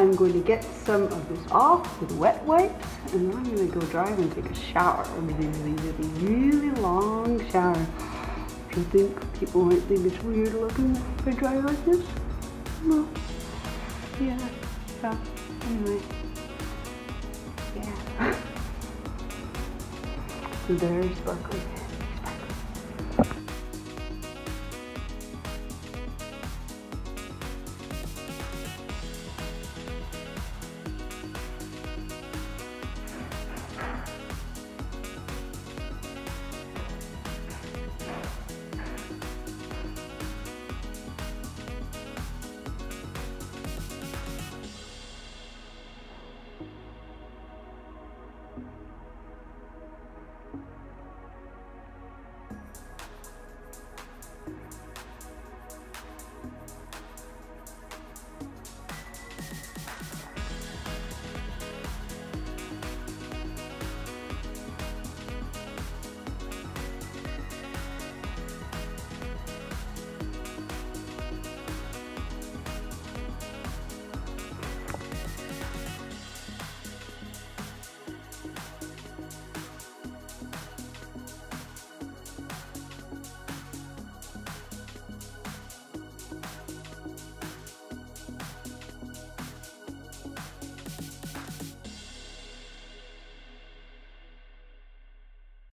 I'm going to get some of this off with wet wipes, and then I'm going to go drive and take a shower. A really long shower. Do you think people might think it's weird looking if I drive like this? No. Yeah. So, anyway. Yeah. Very sparkly.